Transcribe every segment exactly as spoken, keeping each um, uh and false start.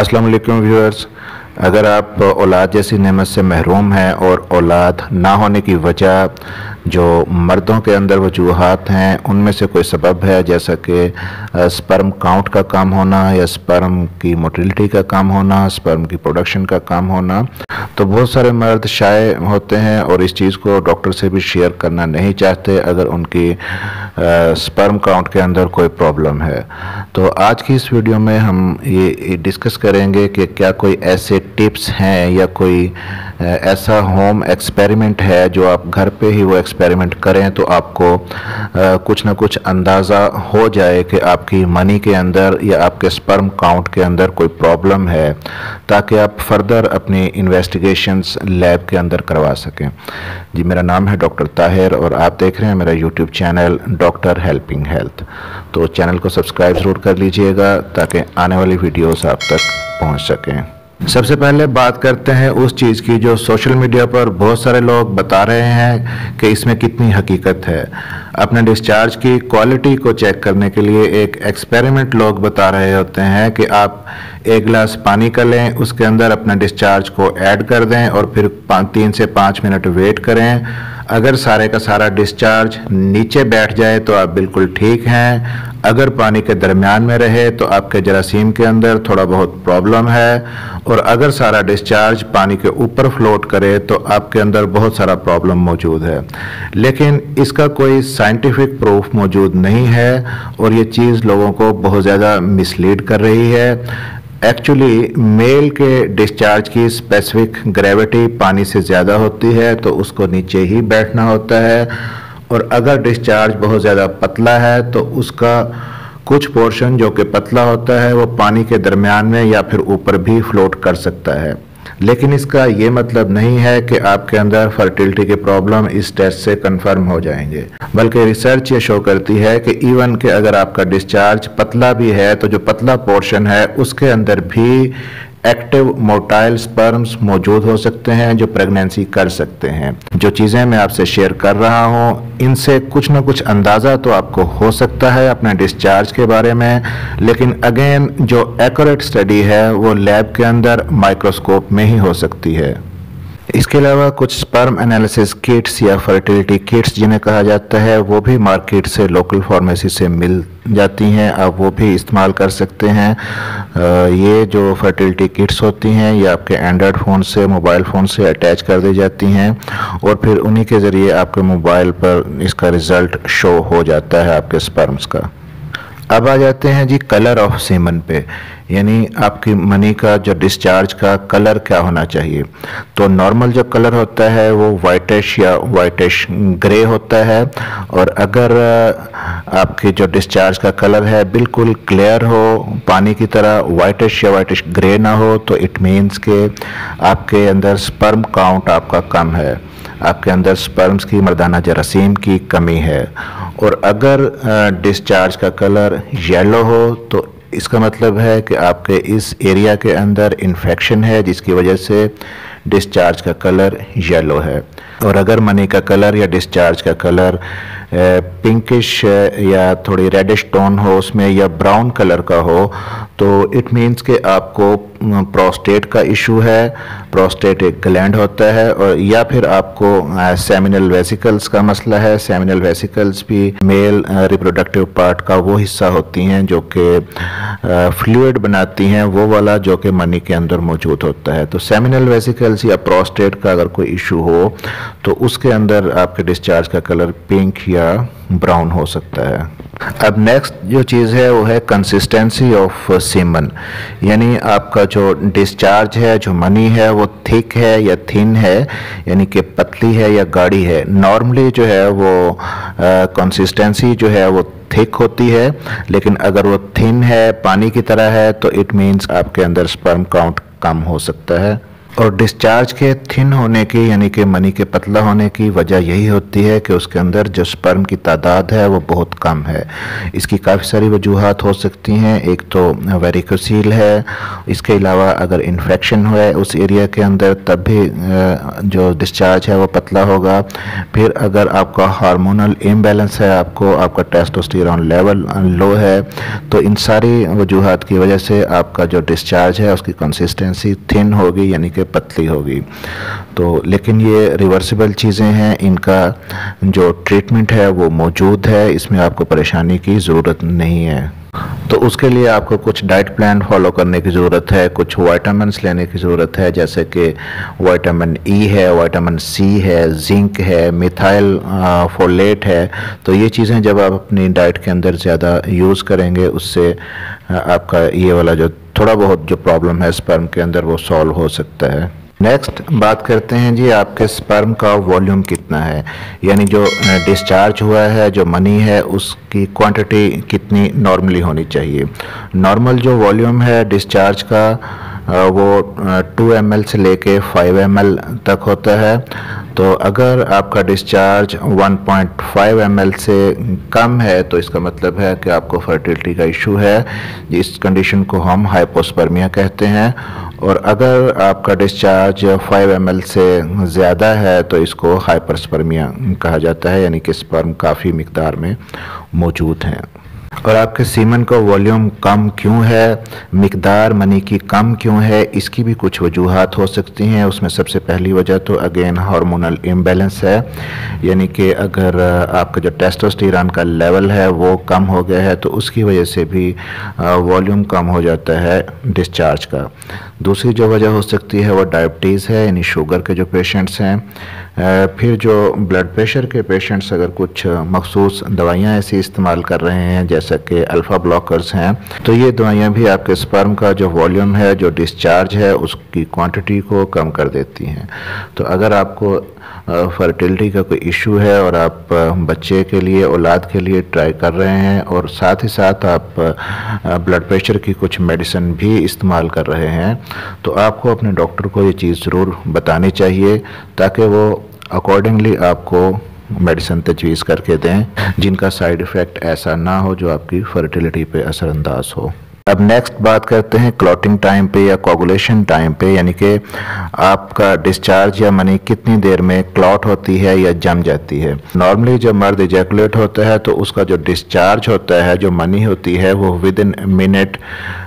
अस्सलाम वालेकुम व्यूअर्स। अगर आप औलाद जैसी नेमत से महरूम हैं और औलाद ना होने की वजह जो मर्दों के अंदर वजूहात हैं उनमें से कोई सबब है, जैसा कि स्पर्म काउंट का कम होना या स्पर्म की मोटिलिटी का कम होना, स्पर्म की प्रोडक्शन का कम होना, तो बहुत सारे मर्द शाये होते हैं और इस चीज़ को डॉक्टर से भी शेयर करना नहीं चाहते अगर उनकी स्पर्म काउंट के अंदर कोई प्रॉब्लम है। तो आज की इस वीडियो में हम ये डिस्कस करेंगे कि क्या कोई ऐसे टिप्स हैं या कोई ऐसा होम एक्सपेरिमेंट है जो आप घर पे ही वो एक्सपेरिमेंट करें तो आपको आ, कुछ ना कुछ अंदाज़ा हो जाए कि आपकी मनी के अंदर या आपके स्पर्म काउंट के अंदर कोई प्रॉब्लम है, ताकि आप फर्दर अपनी इन्वेस्टिगेशंस लैब के अंदर करवा सकें। जी, मेरा नाम है डॉक्टर ताहिर और आप देख रहे हैं मेरा YouTube channel doctor helping health. तो चैनल को सब्सक्राइब ज़रूर कर लीजिएगा ताकि आने वाली वीडियोस आप तक पहुंच सकें। सबसे पहले बात करते हैं उस चीज़ की जो सोशल मीडिया पर बहुत सारे लोग बता रहे हैं कि इसमें कितनी हकीकत है। अपने डिस्चार्ज की क्वालिटी को चेक करने के लिए एक एक्सपेरिमेंट लोग बता रहे होते हैं कि आप एक गिलास पानी का लें, उसके अंदर अपना डिस्चार्ज को ऐड कर दें और फिर तीन से पाँच मिनट वेट करें। अगर सारे का सारा डिस्चार्ज नीचे बैठ जाए तो आप बिल्कुल ठीक हैं। अगर पानी के दरमियान में रहे तो आपके जरासीम के अंदर थोड़ा बहुत प्रॉब्लम है, और अगर सारा डिस्चार्ज पानी के ऊपर फ्लोट करे तो आपके अंदर बहुत सारा प्रॉब्लम मौजूद है। लेकिन इसका कोई साइंटिफिक प्रूफ मौजूद नहीं है और ये चीज़ लोगों को बहुत ज़्यादा मिसलीड कर रही है। एक्चुअली मेल के डिस्चार्ज की स्पेसिफिक ग्रेविटी पानी से ज़्यादा होती है तो उसको नीचे ही बैठना होता है, और अगर डिस्चार्ज बहुत ज़्यादा पतला है तो उसका कुछ पोर्शन जो कि पतला होता है वो पानी के दरमियान में या फिर ऊपर भी फ्लोट कर सकता है। लेकिन इसका ये मतलब नहीं है कि आपके अंदर फर्टिलिटी के प्रॉब्लम इस टेस्ट से कंफर्म हो जाएंगे, बल्कि रिसर्च ये शो करती है कि इवन कि अगर आपका डिस्चार्ज पतला भी है तो जो पतला पोर्शन है उसके अंदर भी एक्टिव मोटाइल स्पर्म्स मौजूद हो सकते हैं जो प्रेगनेंसी कर सकते हैं। जो चीज़ें मैं आपसे शेयर कर रहा हूँ इनसे कुछ ना कुछ अंदाज़ा तो आपको हो सकता है अपने डिस्चार्ज के बारे में, लेकिन अगेन जो एक्यूरेट स्टडी है वो लैब के अंदर माइक्रोस्कोप में ही हो सकती है। इसके अलावा कुछ स्पर्म एनालिसिस किट्स या फर्टिलिटी किट्स जिन्हें कहा जाता है वो भी मार्केट से लोकल फार्मेसी से मिल जाती हैं, आप वो भी इस्तेमाल कर सकते हैं। ये जो फर्टिलिटी किट्स होती हैं ये आपके एंड्रॉयड फ़ोन से मोबाइल फ़ोन से अटैच कर दी जाती हैं और फिर उन्हीं के ज़रिए आपके मोबाइल पर इसका रिज़ल्ट शो हो जाता है आपके स्पर्म्स का। अब आ जाते हैं जी कलर ऑफ सीमन पे, यानी आपकी मनी का जो डिस्चार्ज का कलर क्या होना चाहिए। तो नॉर्मल जो कलर होता है वो वाइटिश या वाइटिश ग्रे होता है, और अगर आपके जो डिस्चार्ज का कलर है बिल्कुल क्लियर हो, पानी की तरह वाइटिश या वाइटिश ग्रे ना हो, तो इट मीन्स के आपके अंदर स्पर्म काउंट आपका कम है, आपके अंदर स्पर्म्स की मर्दाना जरासीम की कमी है। और अगर डिस्चार्ज का कलर येलो हो तो इसका मतलब है कि आपके इस एरिया के अंदर इन्फेक्शन है जिसकी वजह से डिस्चार्ज का कलर येलो है। और अगर मनी का कलर या डिस्चार्ज का कलर पिंकिश या थोड़ी रेडिश टोन हो उसमें या ब्राउन कलर का हो तो इट मीन्स कि आपको प्रोस्टेट का इशू है। प्रोस्टेट एक ग्लैंड होता है, और या फिर आपको सेमिनल वेसिकल्स का मसला है। सेमिनल वेसिकल्स भी मेल रिप्रोडक्टिव पार्ट का वो हिस्सा होती हैं जो कि फ्लूइड बनाती हैं, वो वाला जो कि मनी के अंदर मौजूद होता है। तो सेमिनल वेसिकल्स या प्रोस्टेट का अगर कोई इशू हो तो उसके अंदर आपके डिस्चार्ज का कलर पिंक या ब्राउन हो सकता है। अब नेक्स्ट जो चीज़ है वो है कंसिस्टेंसी ऑफ सीमन, यानी आपका जो डिस्चार्ज है, जो मनी है वो थिक है या थिन है, यानी कि पतली है या गाढ़ी है। नॉर्मली जो है वो कंसिस्टेंसी जो है वो थिक होती है, लेकिन अगर वो थिन है, पानी की तरह है, तो इट मीन्स आपके अंदर स्पर्म काउंट कम हो सकता है। और डिस्चार्ज के थिन होने की यानी कि मनी के पतला होने की वजह यही होती है कि उसके अंदर जो स्पर्म की तादाद है वो बहुत कम है। इसकी काफ़ी सारी वजूहात हो सकती हैं। एक तो वेरिकोसील है, इसके अलावा अगर इन्फेक्शन हुआ है उस एरिया के अंदर तब भी जो डिस्चार्ज है वो पतला होगा। फिर अगर आपका हार्मोनल इम्बैलेंस है, आपको आपका टेस्टोस्टेरोन लेवल लो है, तो इन सारी वजूहात की वजह से आपका जो डिस्चार्ज है उसकी कंसिस्टेंसी थिन होगी यानी कि पतली होगी। तो लेकिन ये रिवर्सिबल चीज़ें हैं, इनका जो ट्रीटमेंट है वो मौजूद है, इसमें आपको परेशानी की ज़रूरत नहीं है। तो उसके लिए आपको कुछ डाइट प्लान फॉलो करने की ज़रूरत है, कुछ विटामिन्स लेने की ज़रूरत है, जैसे कि विटामिन ई है, विटामिन सी है, जिंक है, मिथाइल फोलेट है। तो ये चीज़ें जब आप अपनी डाइट के अंदर ज़्यादा यूज़ करेंगे उससे आपका ये वाला जो थोड़ा बहुत जो प्रॉब्लम है स्पर्म के अंदर वो सॉल्व हो सकता है। नेक्स्ट बात करते हैं जी आपके स्पर्म का वॉल्यूम कितना है, यानी जो डिस्चार्ज हुआ है जो मनी है उसकी क्वांटिटी कितनी नॉर्मली होनी चाहिए। नॉर्मल जो वॉल्यूम है डिस्चार्ज का वो टू एम एल से लेके फाइव एम एल तक होता है। तो अगर आपका discharge one point five M L से कम है तो इसका मतलब है कि आपको फर्टिलिटी का इशू है। इस कंडीशन को हम हाइपोस्पर्मिया कहते हैं। और अगर आपका डिस्चार्ज फाइव एम एल से ज़्यादा है तो इसको हाइपरस्पर्मिया कहा जाता है, यानी कि स्पर्म काफ़ी मिकदार में मौजूद हैं। और आपके सीमन का वॉल्यूम कम क्यों है, मिकदार मनी की कम क्यों है, इसकी भी कुछ वजूहात हो सकती हैं। उसमें सबसे पहली वजह तो अगेन हार्मोनल इम्बैलेंस है, यानी कि अगर आपका जो टेस्टोस्टेरोन का लेवल है वो कम हो गया है तो उसकी वजह से भी वॉल्यूम कम हो जाता है डिस्चार्ज का। दूसरी जो वजह हो सकती है वो डायबिटीज़ है, यानी शुगर के जो पेशेंट्स हैं। फिर जो ब्लड प्रेशर के पेशेंट्स अगर कुछ मखसूस दवाइयाँ ऐसी इस्तेमाल कर रहे हैं जैसा कि अल्फ़ा ब्लॉकर्स हैं, तो ये दवाइयाँ भी आपके स्पर्म का जो वॉल्यूम है, जो डिस्चार्ज है, उसकी क्वांटिटी को कम कर देती हैं। तो अगर आपको फर्टिलिटी का कोई इशू है और आप बच्चे के लिए, औलाद के लिए ट्राई कर रहे हैं और साथ ही साथ आप ब्लड प्रेशर की कुछ मेडिसिन भी इस्तेमाल कर रहे हैं, तो आपको अपने डॉक्टर को ये चीज़ ज़रूर बतानी चाहिए ताकि वो अकॉर्डिंगली आपको मेडिसिन तजवीज़ करके दें जिनका साइड इफ़ेक्ट ऐसा ना हो जो आपकी फर्टिलिटी पे असरअंदाज हो। अब नेक्स्ट बात करते हैं क्लॉटिंग टाइम पे या कोगुलेशन टाइम पे, यानी कि आपका डिस्चार्ज या मनी कितनी देर में क्लॉट होती है या जम जाती है। नॉर्मली जब मर्द इजैकुलेट होता है तो उसका जो डिस्चार्ज होता है, जो मनी होती है, वो विद इन मिनट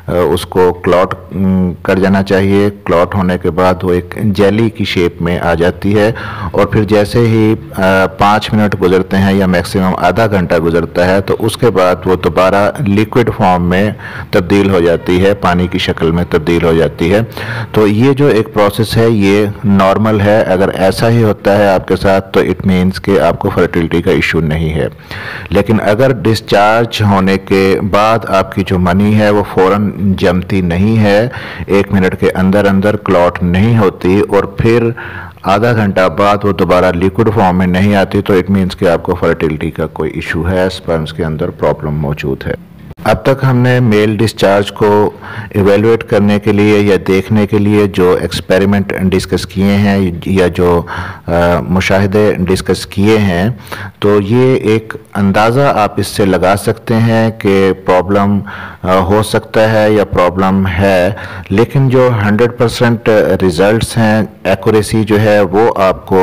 उसको क्लॉट कर जाना चाहिए। क्लॉट होने के बाद वो एक जेली की शेप में आ जाती है और फिर जैसे ही पाँच मिनट गुजरते हैं या मैक्सिमम आधा घंटा गुजरता है तो उसके बाद वो दोबारा लिक्विड फॉर्म में तब्दील हो जाती है, पानी की शक्ल में तब्दील हो जाती है। तो ये जो एक प्रोसेस है ये नॉर्मल है। अगर ऐसा ही होता है आपके साथ तो इट मीन्स कि आपको फर्टिलिटी का इशू नहीं है। लेकिन अगर डिस्चार्ज होने के बाद आपकी जो मनी है वो फ़ौरन जमती नहीं है, एक मिनट के अंदर अंदर क्लॉट नहीं होती और फिर आधा घंटा बाद वो दोबारा लिक्विड फॉर्म में नहीं आती, तो इट मीन्स कि आपको फर्टिलिटी का कोई इशू है, स्पर्म्स के अंदर प्रॉब्लम मौजूद है। अब तक हमने मेल डिस्चार्ज को इवेलुएट करने के लिए या देखने के लिए जो एक्सपेरिमेंट डिस्कस किए हैं या जो आ, मुशाहिदे डिस्कस किए हैं, तो ये एक अंदाज़ा आप इससे लगा सकते हैं कि प्रॉब्लम हो सकता है या प्रॉब्लम है। लेकिन जो हंड्रेड परसेंट रिज़ल्ट्स हैं, एक्यूरेसी जो है वो आपको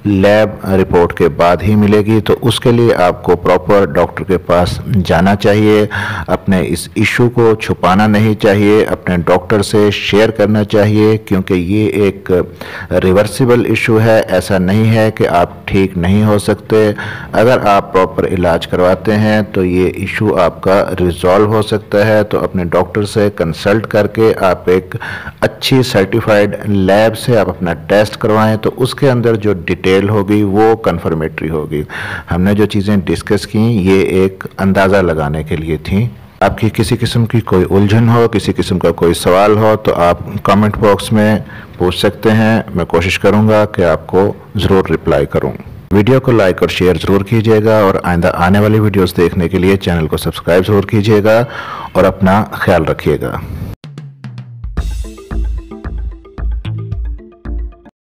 लैब रिपोर्ट के बाद ही मिलेगी। तो उसके लिए आपको प्रॉपर डॉक्टर के पास जाना चाहिए, अपने इस इशू को छुपाना नहीं चाहिए, अपने डॉक्टर से शेयर करना चाहिए, क्योंकि ये एक रिवर्सिबल इशू है। ऐसा नहीं है कि आप ठीक नहीं हो सकते। अगर आप प्रॉपर इलाज करवाते हैं तो ये इशू आपका रिजॉल्व हो सकता है। तो अपने डॉक्टर से कंसल्ट करके आप एक अच्छी सर्टिफाइड लैब से आप अपना टेस्ट करवाएं, तो उसके अंदर जो डिटेल होगी वो कंफर्मेटरी होगी। हमने जो चीज़ें डिस्कस की ये एक अंदाज़ा लगाने के लिए थी। आपकी किसी किस्म की कोई उलझन हो, किसी किस्म का कोई सवाल हो तो आप कमेंट बॉक्स में पूछ सकते हैं। मैं कोशिश करूंगा कि आपको ज़रूर रिप्लाई करूं। वीडियो को लाइक और शेयर ज़रूर कीजिएगा और आइंदा आने वाली वीडियोस देखने के लिए चैनल को सब्सक्राइब ज़रूर कीजिएगा और अपना ख्याल रखिएगा।